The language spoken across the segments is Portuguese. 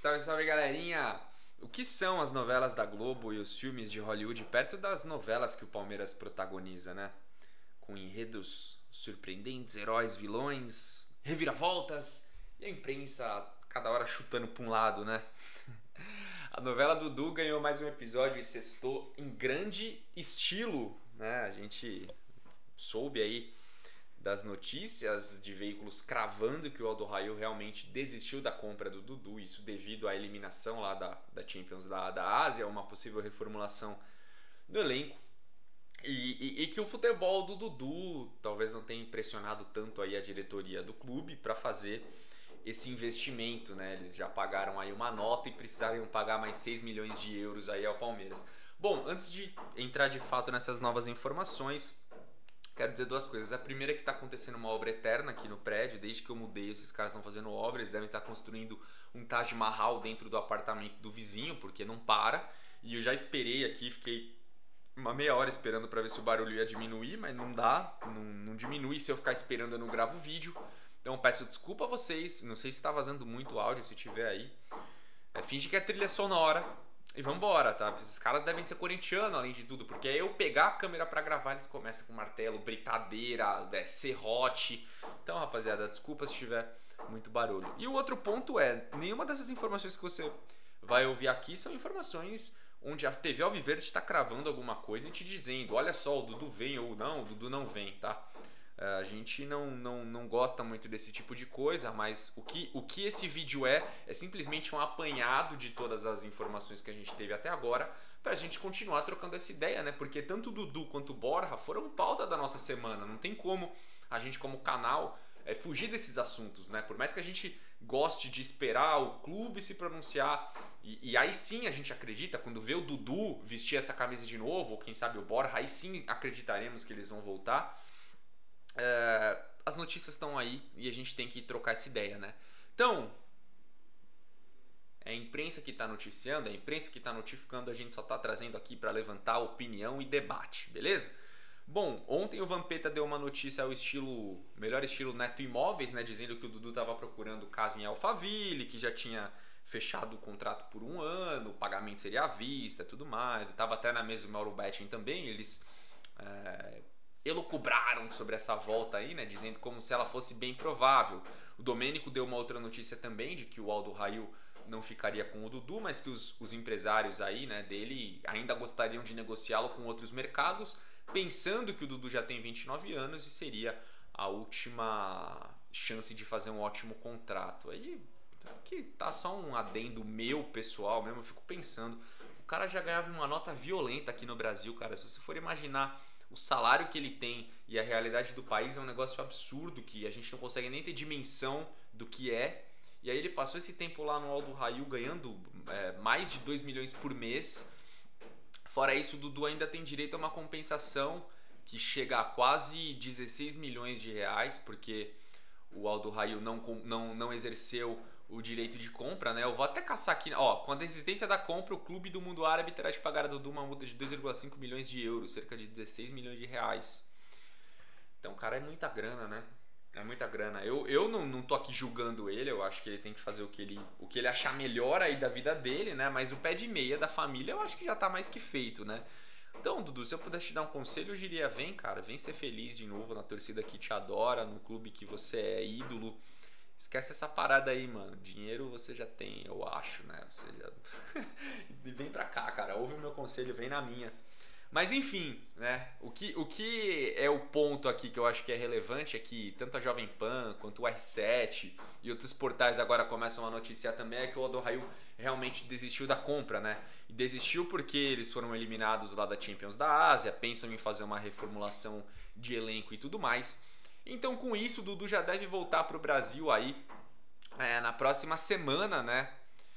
Salve, salve galerinha! O que são as novelas da Globo e os filmes de Hollywood perto das novelas que o Palmeiras protagoniza, né? Com enredos surpreendentes, heróis, vilões, reviravoltas e a imprensa cada hora chutando pra um lado, né? A novela Dudu ganhou mais um episódio e sextou em grande estilo, né? A gente soube aí das notícias de veículos cravando que o Aldo Raio realmente desistiu da compra do Dudu, isso devido à eliminação lá da Champions da Ásia, uma possível reformulação do elenco. E que o futebol do Dudu talvez não tenha impressionado tanto aí a diretoria do clube para fazer esse investimento, né? Eles já pagaram aí uma nota e precisariam pagar mais 6 milhões de euros aí ao Palmeiras. Bom, antes de entrar de fato nessas novas informações, quero dizer duas coisas. A primeira é que está acontecendo uma obra eterna aqui no prédio. Desde que eu mudei, esses caras estão fazendo obra. Eles devem estar construindo um Taj Mahal dentro do apartamento do vizinho, porque não para. E eu já esperei aqui, fiquei uma meia hora esperando para ver se o barulho ia diminuir, mas não dá, não diminui. Se eu ficar esperando, eu não gravo vídeo. Então peço desculpa a vocês. Não sei se está vazando muito áudio, se tiver aí. Finge que é trilha sonora. E vambora, tá? Esses caras devem ser corintianos, além de tudo, porque aí eu pegar a câmera pra gravar, eles começam com martelo, britadeira, serrote. Então, rapaziada, desculpa se tiver muito barulho. E o outro ponto é, nenhuma dessas informações que você vai ouvir aqui são informações onde a TV Alviverde está cravando alguma coisa e te dizendo, olha só, o Dudu vem ou não, o Dudu não vem, tá? A gente não gosta muito desse tipo de coisa, mas o que esse vídeo é simplesmente um apanhado de todas as informações que a gente teve até agora pra gente continuar trocando essa ideia, né? Porque tanto o Dudu quanto o Borja foram pauta da nossa semana. Não tem como a gente, como canal, fugir desses assuntos, né? Por mais que a gente goste de esperar o clube se pronunciar, e aí sim a gente acredita, quando vê o Dudu vestir essa camisa de novo, ou quem sabe o Borja, aí sim acreditaremos que eles vão voltar. As notícias estão aí e a gente tem que trocar essa ideia, né? Então, é a imprensa que está noticiando, é a imprensa que está notificando, a gente só está trazendo aqui para levantar opinião e debate, beleza? Bom, ontem o Vampeta deu uma notícia ao estilo, melhor estilo Neto Imóveis, né? Dizendo que o Dudu estava procurando casa em Alphaville, que já tinha fechado o contrato por 1 ano, o pagamento seria à vista, tudo mais. Estava até na mesa o Mauro Betting também, eles elucubraram sobre essa volta aí, né, dizendo como se ela fosse bem provável. O Domênico deu uma outra notícia também de que o Aldo Raio não ficaria com o Dudu, mas que os empresários aí, né, dele ainda gostariam de negociá-lo com outros mercados, pensando que o Dudu já tem 29 anos e seria a última chance de fazer um ótimo contrato. Aí que tá só um adendo meu pessoal mesmo, eu fico pensando, o cara já ganhava uma nota violenta aqui no Brasil, cara. Se você for imaginar o salário que ele tem e a realidade do país, é um negócio absurdo que a gente não consegue nem ter dimensão do que é. E aí ele passou esse tempo lá no Aldo Raio ganhando mais de 2 milhões por mês. Fora isso, o Dudu ainda tem direito a uma compensação que chega a quase 16 milhões de reais, porque o Aldo Raio não exerceu o direito de compra, né? Eu vou até caçar aqui, ó, com a desistência da compra, o clube do mundo árabe terá de pagar a Dudu uma multa de 2,5 milhões de euros, cerca de 16 milhões de reais. Então, cara, é muita grana, né? É muita grana. Eu não tô aqui julgando ele, eu acho que ele tem que fazer o que ele achar melhor aí da vida dele, né? Mas o pé de meia da família eu acho que já tá mais que feito, né? Então, Dudu, se eu pudesse te dar um conselho, eu diria, vem, cara, vem ser feliz de novo na torcida que te adora, no clube que você é ídolo. Esquece essa parada aí, mano. Dinheiro você já tem, eu acho, né? Você já... Vem pra cá, cara. Ouve o meu conselho, vem na minha. Mas enfim, né? O que é o ponto aqui que eu acho que é relevante é que tanto a Jovem Pan quanto o R7 e outros portais agora começam a noticiar também é que o Aldo Raio realmente desistiu da compra, né? E desistiu porque eles foram eliminados lá da Champions da Ásia, pensam em fazer uma reformulação de elenco e tudo mais. Então, com isso, o Dudu já deve voltar para o Brasil aí na próxima semana, né?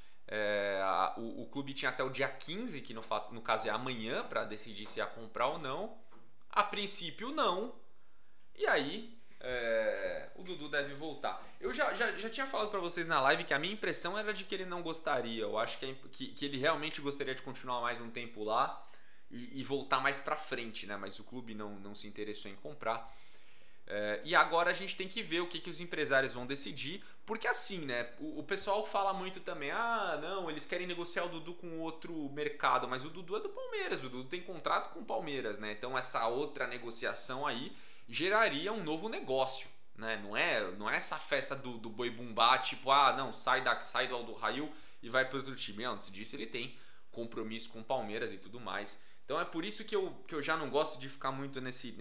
O clube tinha até o dia 15, que no caso é amanhã, para decidir se ia comprar ou não. A princípio, não. E aí, o Dudu deve voltar. Eu já tinha falado para vocês na live que a minha impressão era de que ele não gostaria. Eu acho que ele realmente gostaria de continuar mais um tempo lá e voltar mais para frente, né? Mas o clube não se interessou em comprar. E agora a gente tem que ver o que os empresários vão decidir, porque assim, né? O pessoal fala muito também, não, eles querem negociar o Dudu com outro mercado, mas o Dudu é do Palmeiras, o Dudu tem contrato com o Palmeiras, né? Então essa outra negociação aí geraria um novo negócio, né? Não é essa festa do boi bumbá, tipo, não, sai do Aldo Rail e vai para outro time. Antes disso ele tem compromisso com o Palmeiras e tudo mais. Então é por isso que eu já não gosto de ficar muito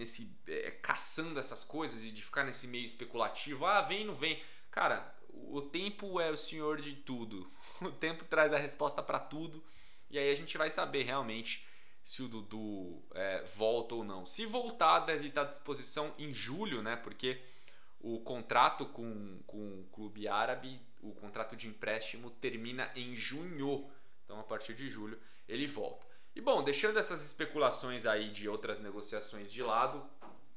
caçando essas coisas e de ficar nesse meio especulativo. Vem, não vem. Cara, o tempo é o senhor de tudo. O tempo traz a resposta para tudo. E aí a gente vai saber realmente se o Dudu volta ou não. Se voltar, deve estar à disposição em julho, né? Porque o contrato com o clube árabe, o contrato de empréstimo termina em junho. Então a partir de julho ele volta. E bom, deixando essas especulações aí de outras negociações de lado,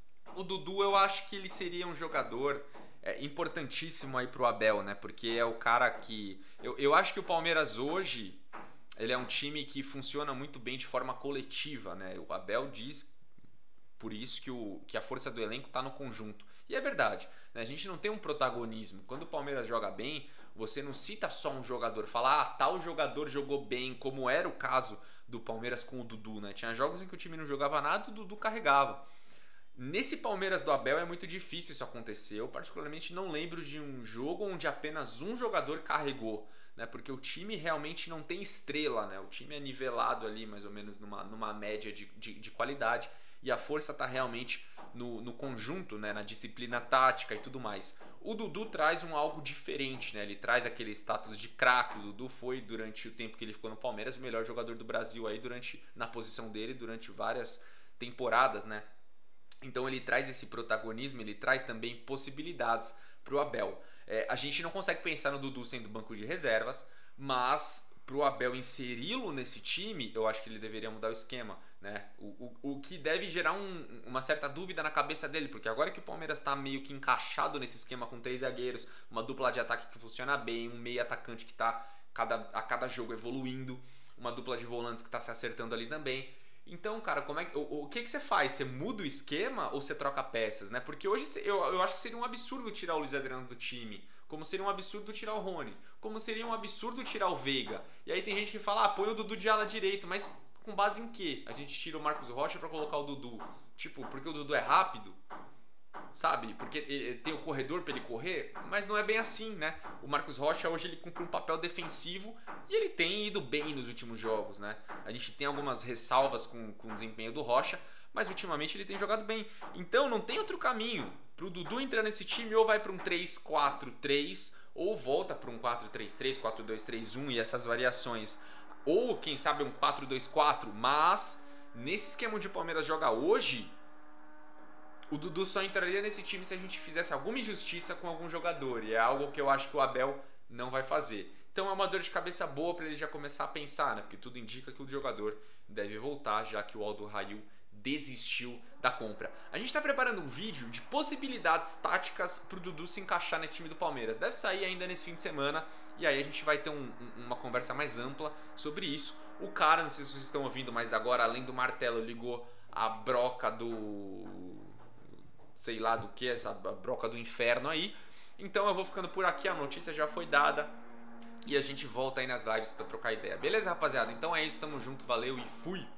o Dudu eu acho que ele seria um jogador importantíssimo aí pro Abel, né? Porque é o cara que... Eu acho que o Palmeiras hoje, ele é um time que funciona muito bem de forma coletiva, né? O Abel diz por isso que a força do elenco tá no conjunto. E é verdade, né? A gente não tem um protagonismo. Quando o Palmeiras joga bem, você não cita só um jogador, fala, tal jogador jogou bem, como era o caso do Palmeiras com o Dudu, né? Tinha jogos em que o time não jogava nada e o Dudu carregava. Nesse Palmeiras do Abel é muito difícil isso acontecer. Eu particularmente não lembro de um jogo onde apenas um jogador carregou, né? Porque o time realmente não tem estrela, né? O time é nivelado ali mais ou menos numa média de qualidade e a força está realmente no conjunto, né? Na disciplina tática e tudo mais. O Dudu traz algo diferente, né? Ele traz aquele status de craque. O Dudu foi, durante o tempo que ele ficou no Palmeiras, o melhor jogador do Brasil aí na posição dele durante várias temporadas, né? Então ele traz esse protagonismo, ele traz também possibilidades para o Abel. A gente não consegue pensar no Dudu sendo banco de reservas, mas para o Abel inseri-lo nesse time, eu acho que ele deveria mudar o esquema, né? O que deve gerar uma certa dúvida na cabeça dele, porque agora que o Palmeiras está meio que encaixado nesse esquema com 3 zagueiros, uma dupla de ataque que funciona bem, um meio atacante que está a cada jogo evoluindo, uma dupla de volantes que está se acertando ali também. Então, cara, o que você faz? Você muda o esquema ou você troca peças, né? Porque hoje eu acho que seria um absurdo tirar o Luiz Adriano do time, como seria um absurdo tirar o Rony, como seria um absurdo tirar o Veiga. E aí tem gente que fala, põe o Dudu de ala direito, mas com base em quê? A gente tira o Marcos Rocha pra colocar o Dudu. Tipo, porque o Dudu é rápido? Sabe? Porque tem o corredor pra ele correr? Mas não é bem assim, né? O Marcos Rocha hoje ele cumpre um papel defensivo e ele tem ido bem nos últimos jogos, né? A gente tem algumas ressalvas com o desempenho do Rocha, mas ultimamente ele tem jogado bem. Então não tem outro caminho pro Dudu entrar nesse time, ou vai para um 3-4-3 ou volta para um 4-3-3, 4-2-3-1 e essas variações. Ou quem sabe um 4-2-4, mas nesse esquema de Palmeiras joga hoje, o Dudu só entraria nesse time se a gente fizesse alguma injustiça com algum jogador. E é algo que eu acho que o Abel não vai fazer. Então é uma dor de cabeça boa para ele já começar a pensar, né? Porque tudo indica que o jogador deve voltar, já que o Aldo Rail desistiu da compra. A gente está preparando um vídeo de possibilidades táticas para o Dudu se encaixar nesse time do Palmeiras. Deve sair ainda nesse fim de semana. E aí a gente vai ter uma conversa mais ampla sobre isso. O cara, não sei se vocês estão ouvindo, mas agora, além do martelo, ligou a broca sei lá do que, essa broca do inferno aí. Então eu vou ficando por aqui, a notícia já foi dada e a gente volta aí nas lives para trocar ideia. Beleza, rapaziada? Então é isso, tamo junto, valeu e fui!